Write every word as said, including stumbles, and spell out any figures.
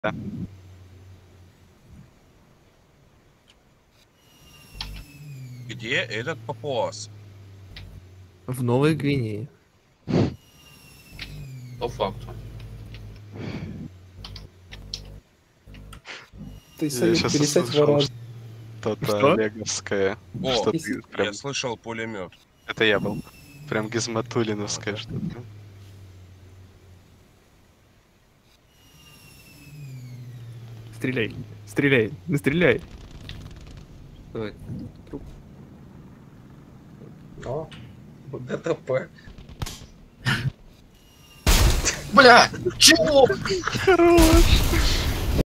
Да. Где этот папуас? В Новой Гвинее. По факту. Ты, Я Салют, сейчас пересядь услышал ворон. что-то Что? леговское. О, Что Если- ты прям... я слышал пулемет. Это я был. Прям гизматулиновское А, да. что-то. Стреляй. Стреляй. Ну стреляй. Давай. Труп. О, ДТП. Бля! Чего? Хорош!